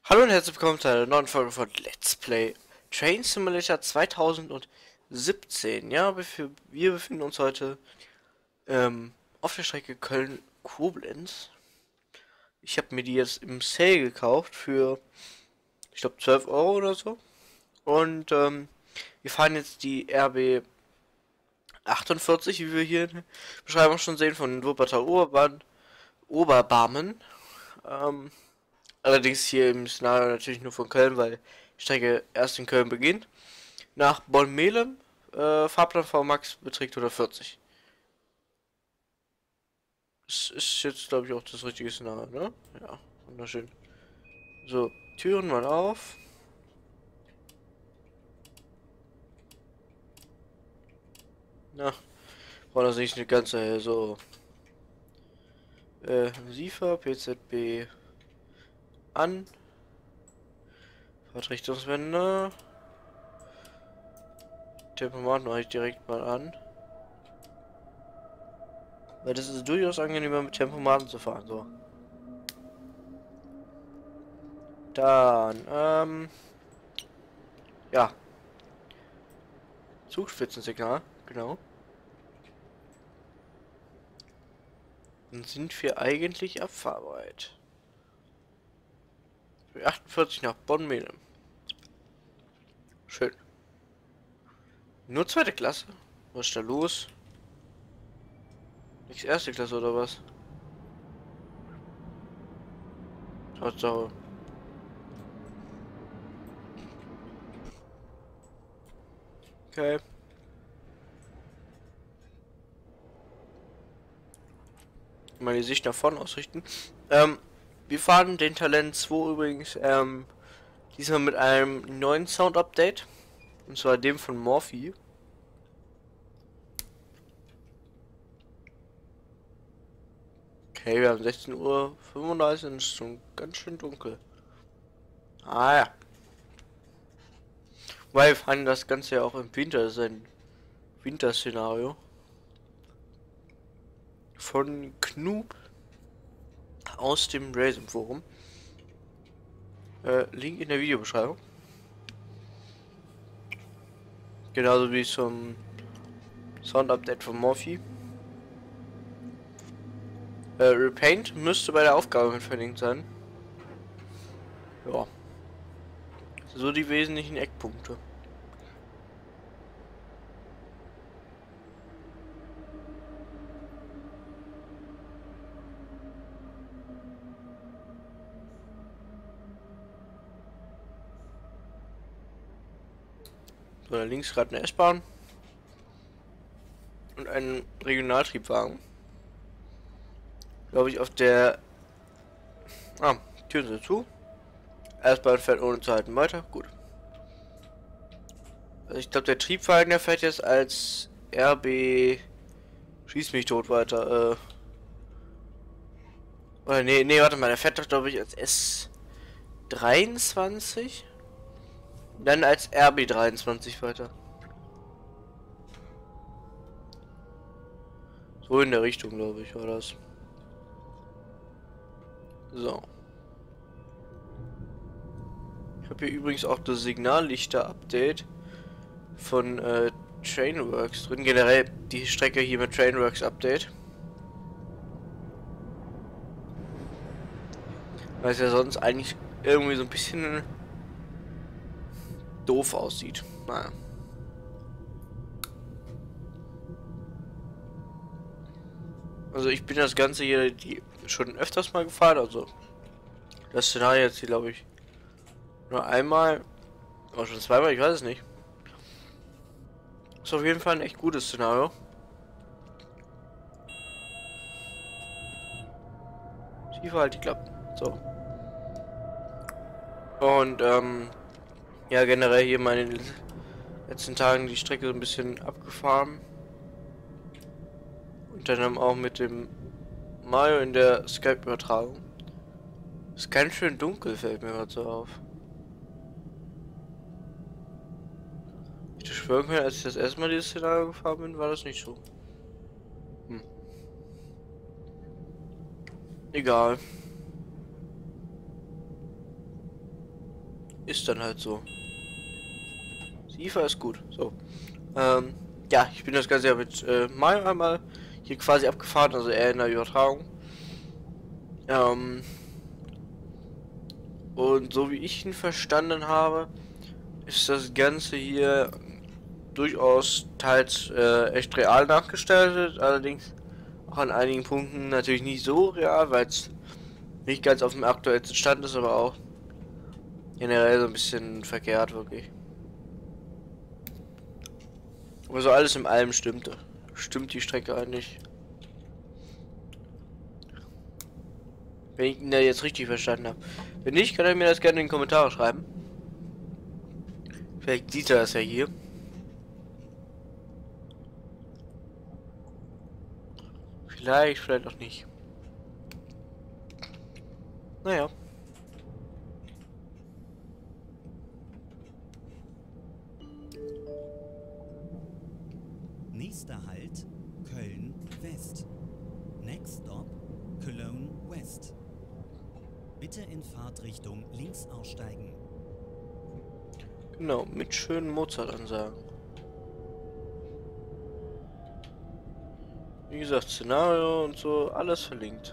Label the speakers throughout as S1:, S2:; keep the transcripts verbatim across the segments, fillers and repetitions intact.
S1: Hallo und herzlich willkommen zu einer neuen Folge von Let's Play Train Simulator zweitausendsiebzehn. Ja, wir, für- wir befinden uns heute ähm, auf der Strecke Köln-Koblenz. Ich habe mir die jetzt im Sale gekauft für, ich glaube, zwölf Euro oder so. Und ähm, wir fahren jetzt die R B achtundvierzig, wie wir hier in der Beschreibung schon sehen, von Wuppertal Oberbahn, Oberbarmen. Ähm, allerdings hier im Szenario natürlich nur von Köln, weil die Strecke erst in Köln beginnt. Nach Bonn-Melem, äh, Fahrplan V Max beträgt hundertvierzig. Das ist jetzt, glaube ich, auch das richtige Szenario, ne? Ja, wunderschön. So, Türen mal auf. Na, braucht das nicht eine ganze, so. Äh, SIFA, P Z B an. Fahrtrichtungswende. Tempomat mache ich direkt mal an. Weil das ist durchaus angenehmer mit Tempomaten zu fahren, so. Dann, ähm, ja. Zugspitzensignal, genau. Dann sind wir eigentlich abfahrbereit. achtundvierzig nach Bonn-Melem. Schön. Nur zweite Klasse? Was ist da los? Nicht erste Klasse oder was? Tatsache. Okay. Mal die Sicht nach vorne ausrichten. Ähm, wir fahren den Talent zwei übrigens, ähm, diesmal mit einem neuen Sound-Update. Und zwar dem von Morphy. Okay, wir haben sechzehn Uhr fünfunddreißig und es ist schon ganz schön dunkel. Ah ja. Weil wir fahren das Ganze ja auch im Winter, das ist ein Winterszenario. Von Knub aus dem Racing Forum. Äh, Link in der Videobeschreibung. Genauso wie zum Sound-Update von Morphy. Äh, Repaint müsste bei der Aufgabe mit verlinkt sein. Ja. So die wesentlichen Eckpunkte. So, da links gerade eine S-Bahn. Und ein Regionaltriebwagen. Glaube ich auf der... Ah, Türen sind zu. S-Bahn fährt ohne zu halten weiter. Gut. Also ich glaube der Triebwagen, der fährt jetzt als R B... Schieß mich tot weiter. Äh... Oder nee, nee, warte mal, der fährt doch glaube ich als S dreiundzwanzig. Dann als R B dreiundzwanzig weiter. So in der Richtung, glaube ich, war das. So. Ich habe hier übrigens auch das Signallichter-Update von äh, Trainworks drin. Generell die Strecke hier mit Trainworks Update. Weil es ja sonst eigentlich irgendwie so ein bisschen doof aussieht. Naja. Also ich bin das Ganze hier die schon öfters mal gefahren. Also das Szenario jetzt hier glaube ich nur einmal. Oder schon zweimal, ich weiß es nicht. Ist auf jeden Fall ein echt gutes Szenario. Tiefer halt die Klappen. So. Und ähm, ja, generell hier mal in den letzten Tagen die Strecke so ein bisschen abgefahren. Und dann auch mit dem Mario in der Skype-Übertragung. Ist ganz schön dunkel, fällt mir gerade so auf. Ich hätte schwören können, als ich das erste Mal dieses Szenario gefahren bin, war das nicht so. Hm. Egal. ist dann halt so. SIFA ist gut. So. Ähm, ja, ich bin das Ganze ja mit äh, Mario einmal hier quasi abgefahren, also eher in der Übertragung. Ähm, und so wie ich ihn verstanden habe, ist das Ganze hier durchaus teils äh, echt real nachgestaltet, allerdings auch an einigen Punkten natürlich nicht so real, weil es nicht ganz auf dem aktuellsten Stand ist, aber auch generell so ein bisschen verkehrt wirklich. Aber so alles in allem stimmte. Stimmt die Strecke eigentlich. Wenn ich ihn da jetzt richtig verstanden habe. Wenn nicht, kann er mir das gerne in die Kommentare schreiben. Vielleicht sieht er das ja hier. Vielleicht, vielleicht auch nicht. Naja.
S2: Nächster Halt Köln West. Next Stop Cologne West. Bitte in Fahrtrichtung links aussteigen.
S1: Genau, mit schönen Mozart-Ansagen. Wie gesagt, Szenario und so, alles verlinkt.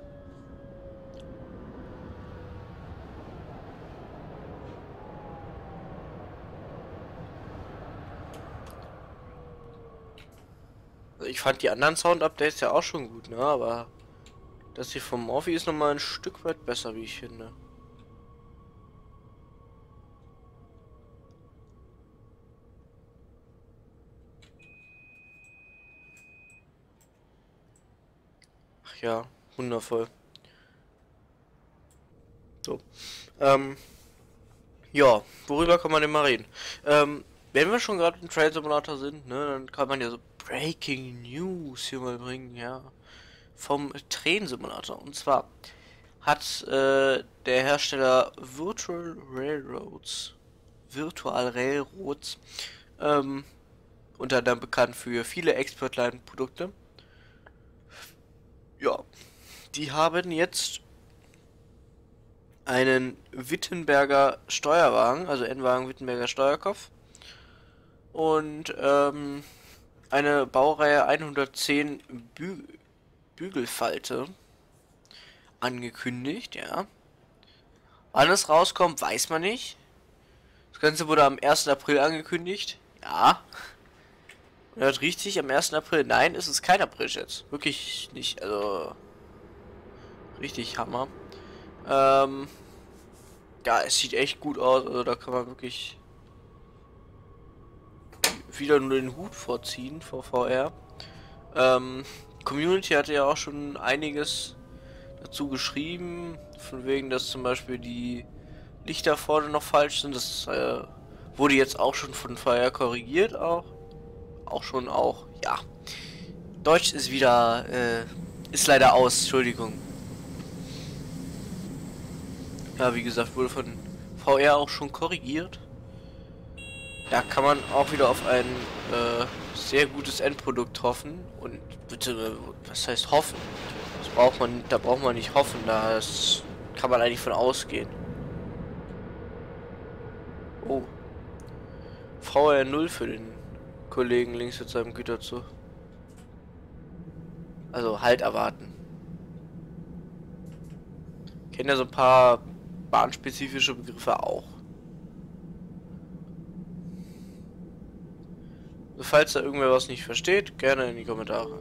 S1: Also ich fand die anderen Sound-Updates ja auch schon gut, ne? Aber das hier vom Morphy ist nochmal ein Stück weit besser, wie ich finde. Ach ja, wundervoll. So. Ähm, ja, worüber kann man denn mal reden? Ähm, wenn wir schon gerade im Trail Simulator sind, ne, dann kann man ja so Breaking News hier mal bringen, ja. Vom Train Simulator. Und zwar hat äh, der Hersteller Virtual Railroads, Virtual Railroads, ähm, unter anderem bekannt für viele Expertline-Produkte. Ja, die haben jetzt einen Wittenberger Steuerwagen, also N-Wagen Wittenberger Steuerkopf und ähm, eine Baureihe hundertzehn Bü Bügelfalte angekündigt, ja. Wann es rauskommt, weiß man nicht. Das Ganze wurde am ersten April angekündigt. Ja. Hört richtig, am ersten April. Nein, es ist kein April jetzt. Wirklich nicht. Also, richtig Hammer. Ähm, ja, es sieht echt gut aus. Also, da kann man wirklich wieder nur den Hut vorziehen vor V R. Ähm, Community hatte ja auch schon einiges dazu geschrieben. Von wegen, dass zum Beispiel die Lichter vorne noch falsch sind. Das äh, wurde jetzt auch schon von V R korrigiert. Auch. Auch schon auch. Ja. Deutsch ist wieder, äh, ist leider aus, Entschuldigung. Ja, wie gesagt, wurde von V R auch schon korrigiert. Da kann man auch wieder auf ein äh, sehr gutes Endprodukt hoffen. Und bitte, was heißt hoffen? Das braucht man, da braucht man nicht hoffen, da kann man eigentlich von ausgehen. Oh. V R null für den Kollegen links mit seinem Güterzug. Also halt erwarten. Kennt ja so ein paar bahnspezifische Begriffe auch. Also falls da irgendwer was nicht versteht, gerne in die Kommentare.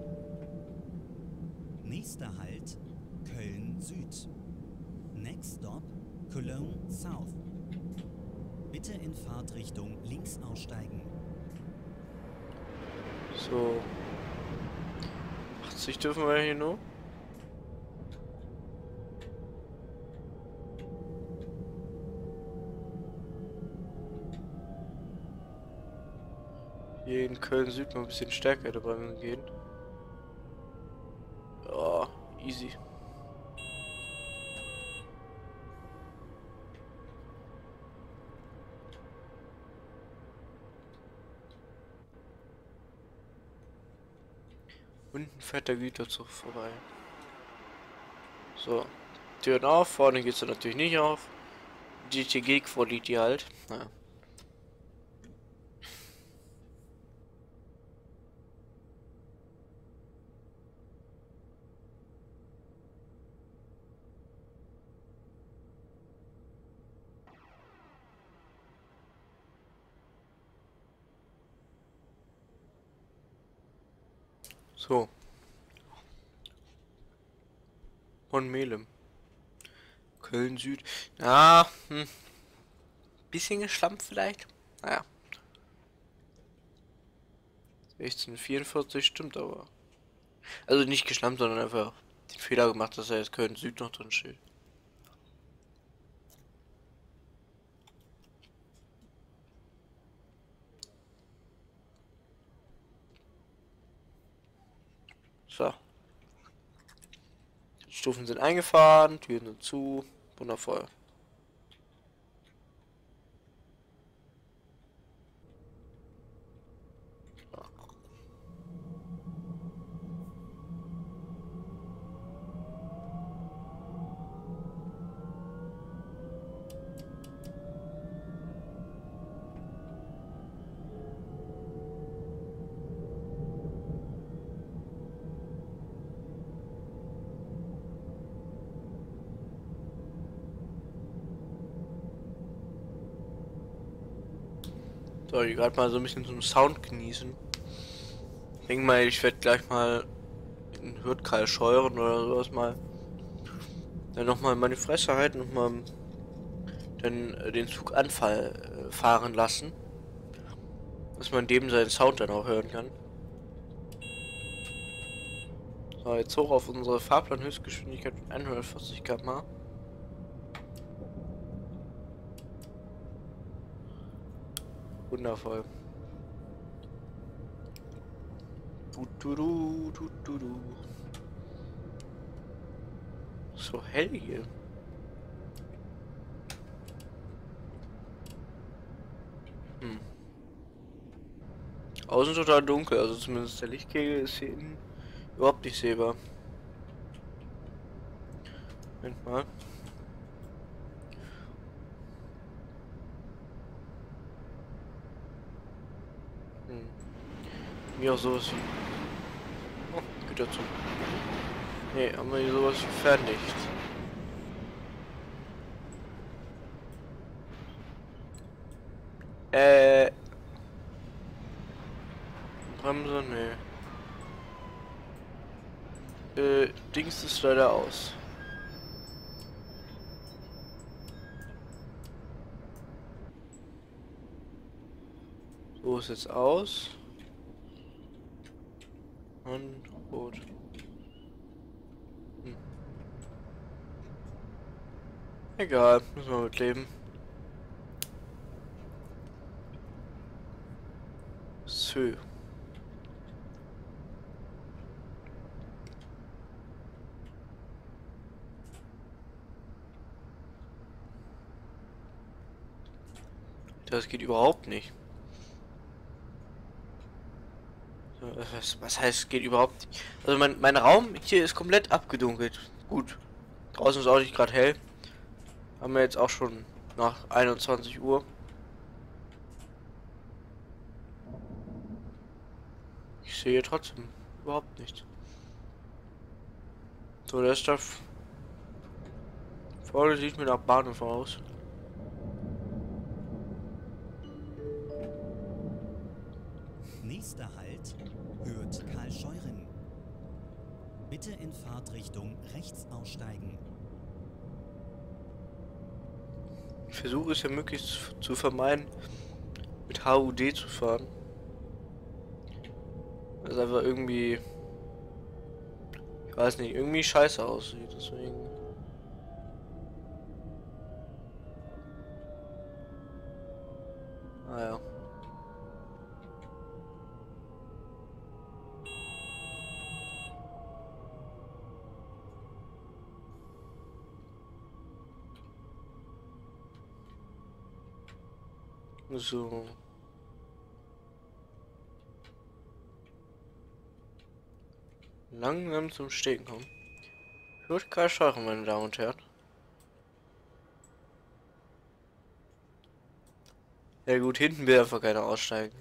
S2: Nächster Halt Köln Süd. Next Stop Cologne South. Bitte in Fahrtrichtung links aussteigen.
S1: So. achtzig dürfen wir hier nur. Hier in Köln Süd mal ein bisschen stärker dabei gehen. Ja, easy. Unten fährt der Güterzug vorbei. So. Türen auf, vorne geht es natürlich nicht auf. D T G-Quality halt. Naja. So. Von Melem. Köln Süd. Ja, hm. Bisschen geschlampt vielleicht. Naja. sechzehnhundertvierundvierzig stimmt aber. Also nicht geschlampt, sondern einfach den Fehler gemacht, dass er jetzt Köln Süd noch drin steht. So. Stufen sind eingefahren, Türen sind zu. Wundervoll. So, ich gerade mal so ein bisschen zum Sound genießen. Ich denke mal, ich werde gleich mal in Hürth scheuren oder sowas mal. Dann nochmal meine Fresse halten und mal dann äh, den Zug anfall äh, fahren lassen. Dass man dem seinen Sound dann auch hören kann. So, jetzt hoch auf unsere Fahrplanhöchstgeschwindigkeit von hundertvierzig Kilometer pro Stunde. Wundervoll. Tuturu, tuturu. So hell hier. Hm. Außen total dunkel, also zumindest der Lichtkegel ist hier innen überhaupt nicht sehbar. Moment mal. Hm. Mir auch sowas wie. Oh, Güterzug. Nee, haben wir hier sowas wie Fernlicht. Äh. Bremse, nee. Äh, Dings ist leider aus. So ist jetzt aus. Und rot. Hm. Egal, müssen wir mit leben. So. Das geht überhaupt nicht. So, was, was heißt, geht überhaupt nicht? Also mein, mein Raum hier ist komplett abgedunkelt. Gut. Draußen ist auch nicht gerade hell. Haben wir jetzt auch schon nach einundzwanzig Uhr. Ich sehe trotzdem überhaupt nichts. So, der Stuff vorne sieht mir nach Bahnhof aus.
S2: Nächster Halt, Hürth Karlscheuren. Bitte in Fahrtrichtung rechts aussteigen.
S1: Ich versuche es ja möglichst zu vermeiden, mit H U D zu fahren. Weil es einfach irgendwie, ich weiß nicht, irgendwie scheiße aussieht, deswegen. Naja. So. Langsam zum Stehen kommen. Hürth Karlscheuren, meine Damen und Herren. Ja gut, hinten will einfach keiner aussteigen.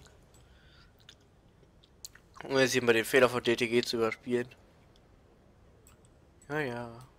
S1: Um jetzt hier mal den Fehler von D T G zu überspielen. Ja, ja.